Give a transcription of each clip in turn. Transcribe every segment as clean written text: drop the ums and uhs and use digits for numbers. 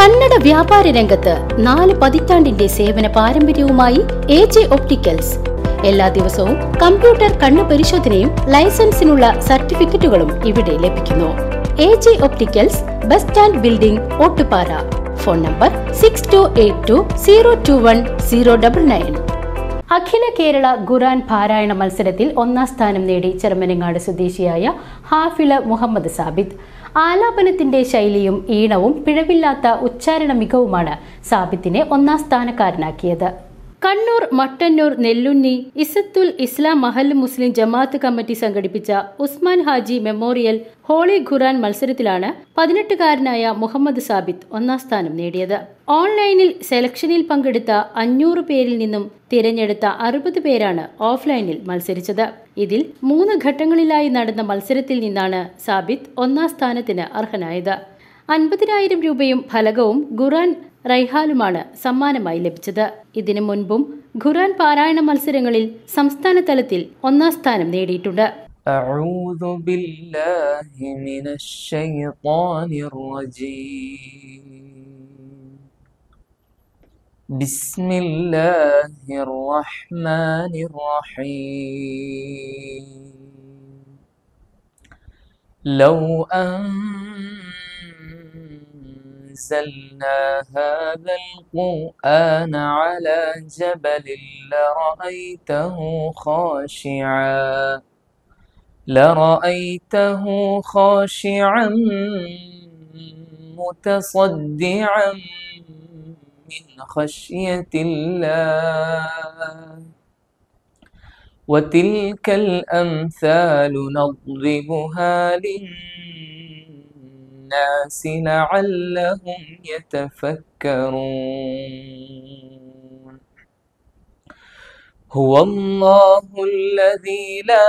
കന്നഡ വ്യാപാര രംഗത്ത് 4 പതിറ്റാണ്ടിന്റെ സേവന പാരമ്പര്യവുമായി AJ ഒപ്റ്റിക്കൽസ്. എല്ലാ ദിവസവും കമ്പ്യൂട്ടർ കണ്ണു പരിശോധനയും ലൈസൻസിനുള്ള സർട്ടിഫിക്കറ്റുകളും ഇവിടെ ലഭിക്കുന്നു. AJ opticals, bus stand building, Ottupara. Phone number 6282021099. അഖില കേരള ഖുർആൻ പാരായണ മത്സരത്തിൽ 1ാം സ്ഥാനം നേടി ചെറുമനങ്ങാട് സ്വദേശിയായ ഹാഫിള് മുഹമ്മദ് സാബിത്ത്. ആലാപനത്തിന്റെ ശൈലിയും ഈണവും പിഴവില്ലാത്ത ഉച്ചാരണ മികവുമാണ് സാബിത്തിനെ 1ാം സ്ഥാനക്കാരനാക്കിയത്. കണ്ണൂർ, മട്ടന്നൂർ, നെല്ലുന്നി ഇസത്തുൽ ഇസ്ലാം മഹല്ല് മുസ്ലിം ജമാഅത്ത് കമ്മിറ്റി സംഘടിപ്പിച്ച ഉസ്മാൻ ഹാജി മെമ്മോറിയൽ ഹോളി ഖുർആൻ മത്സരത്തിലാണ് 18കാരനായ മുഹമ്മദ് സാബിത്ത് 1ാം സ്ഥാനം നേടിയത്. ഓൺലൈനിൽ സെലക്ഷനിൽ പങ്കെടുത്ത 500 പേരിൽ നിന്നും തിരഞ്ഞെടുത്ത 60 പേരാണ് ഓഫ്ലൈനിൽ മത്സരിച്ചത്. ഇതിൽ 3 ഘട്ടങ്ങളിലായി നടന്ന മത്സരത്തിൽ നിന്നാണ് സാബിത്ത് 1ാം സ്ഥാനത്തിന് അർഹനായത്. 50,000 രൂപയും ഫലകവും ഖുർആൻ റൈഹാലുമാണ് സമ്മാനമായി ലഭിച്ചത്. ഇതിനു മുൻപും ഖുർആൻ പാരായണ മത്സരങ്ങളിൽ സംസ്ഥാന തലത്തിൽ 1ാം സ്ഥാനം നേടിയിട്ടുണ്ട്. أعوذ بالله من الشيطان الرجيم. بسم الله الرحمن الرحيم. لو أنزلنا هذا القرآن على جبل لرأيته خاشعا متصدعا من خشية الله. وتلك الأمثال نضربها للناس لعلهم يتفكرون. هو الله الذي لا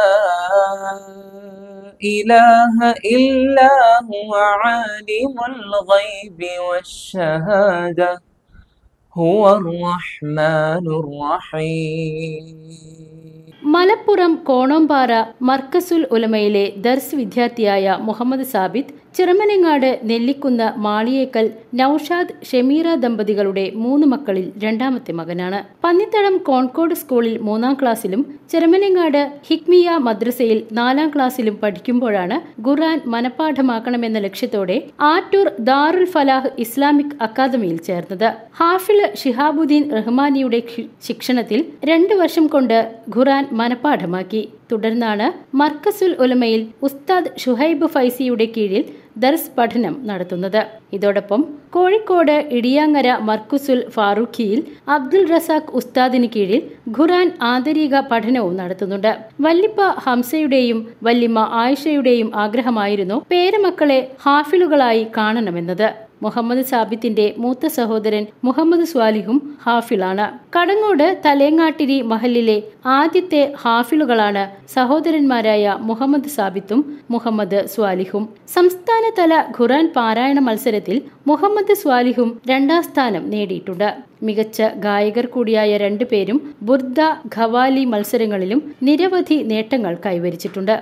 إله إلا هو عالم الغيب والشهادة هو الرحمن الرحيم. മലപ്പുറം കോണോമ്പാറ മർക്കസുൽ ഉലമയിലെ ദർസ് വിദ്യാർത്ഥിയായ മുഹമ്മദ് സാബിത്ത് ചെറുമനങ്ങാട് നെല്ലിക്കുന്ന് മാളിയേക്കൽ നൌഷാദ് ഷെമീറ ദമ്പതികളുടെ 3 മക്കളിൽ 2ാമത്തെ മകനാണ്. പന്നിത്തടം കോൺകോട് സ്കൂളിൽ 3ാം ക്ലാസ്സിലും ചെറുമനങ്ങാട് ഹിക്മിയ മദ്രസയിൽ 4ാം ക്ലാസ്സിലും പഠിക്കുമ്പോഴാണ് ഖുർആൻ മനഃപ്പാഠമാക്കണമെന്ന ലക്ഷ്യത്തോടെ ആറ്റൂർ ദാറുൽ ഫലാഹ് ഇസ്ലാമിക് അക്കാദമിയിൽ ചേർന്നത്. ഹാഫിള് ഷിഹാബുദ്ദീൻ റഹ്മാനിയുടെ ശിക്ഷണത്തിൽ 2 വർഷം കൊണ്ട് ഖുർആൻ മനഃപ്പാഠമാക്കി. തുടർന്നാണ് മർക്കസുൽ ഉലമയിൽ ഉസ്താദ് ഷുഹൈബ് ഫൈസിയുടെ കീഴിൽ ദർസ് പഠനം നടത്തുന്നത്. ഇതോടൊപ്പം കോഴിക്കോട് ഇടിയാങ്ങര മർക്കുസുൽ ഫാറൂഖിയിൽ അബ്ദുൽ റസാഖ് ഉസ്താദിന് കീഴിൽ ഖുർആൻ ആന്തരിക പഠനവും നടത്തുന്നുണ്ട്. വല്ലിപ്പ ഹംസയുടെയും വല്ലിമ്മ ആയിഷയുടെയും ആഗ്രഹമായിരുന്നു പേരമക്കളെ ഹാഫിളുകളായി കാണണമെന്നത്. മുഹമ്മദ് സാബിത്തിന്റെ മൂത്ത സഹോദരൻ മുഹമ്മദ് സ്വാലിഹും ഹാഫിളാണ്. കടങ്ങോട് തലേങ്ങാട്ടിരി മഹലിലെ ആദ്യത്തെ ഹാഫിളുകളാണ് സഹോദരന്മാരായ മുഹമ്മദ് സാബിത്തും മുഹമ്മദ് സ്വാലിഹും. സംസ്ഥാനതല ഖുർആൻ പാരായണ മത്സരത്തിൽ മുഹമ്മദ് സ്വാലിഹും 2ാം സ്ഥാനം നേടിയിട്ടുണ്ട്. മികച്ച ഗായകർ കൂടിയായ 2 പേരും ബുർദ, ഖവാലി മത്സരങ്ങളിലും നിരവധി നേട്ടങ്ങൾ കൈവരിച്ചിട്ടുണ്ട്.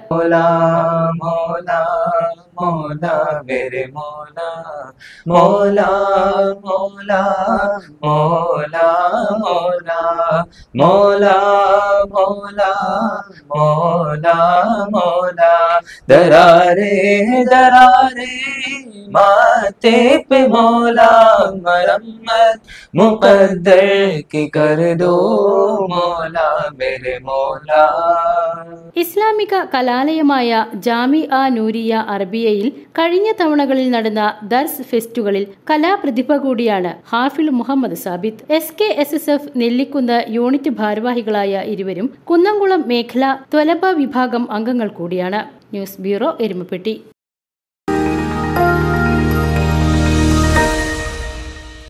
मौला मेरे मौला मौला मौला मौला मौला मौला मौला मौला मौला दरारे दरारे माथे पे मौला मरम्मत मुकद्दर की कर दो मौला मेरे मौला. ഇസ്ലാമിക കലാലയമായ ജാമിഅ നൂരിയ അറബിയയിൽ കഴിഞ്ഞ തവണകളിൽ നടന്ന ദർസ് ഫെസ്റ്റുകളിൽ കലാപ്രതിഭ കൂടിയാണ് ഹാഫിള് മുഹമ്മദ് സാബിത്ത്. SKSSF നെല്ലിക്കുന്ന് യൂണിറ്റ് ഭാരവാഹികളായ ഇരുവരും കുന്നംകുളം മേഖല ത്വലബ വിഭാഗം അംഗങ്ങൾ കൂടിയാണ്. News bureau, Erumapetty.